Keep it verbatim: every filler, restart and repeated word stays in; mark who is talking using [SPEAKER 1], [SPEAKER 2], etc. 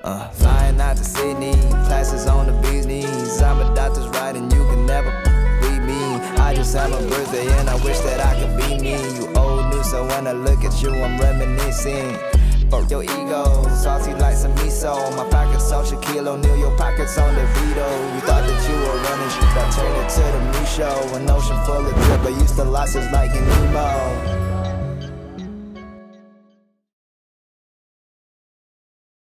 [SPEAKER 1] Uh, flying out to Sydney, classes on the bee's knees. I'm a doctor's right and you can never beat me. I just had my birthday and I wish that I could be me. You old news, so when I look at you, I'm reminiscing. Fuck your ego, salty like some miso. My pockets on Shaquille O'Neal, your pockets on the Vito. You thought that you were running shit, I turned it to the new show. An ocean full of drip, I used to losses like an emo.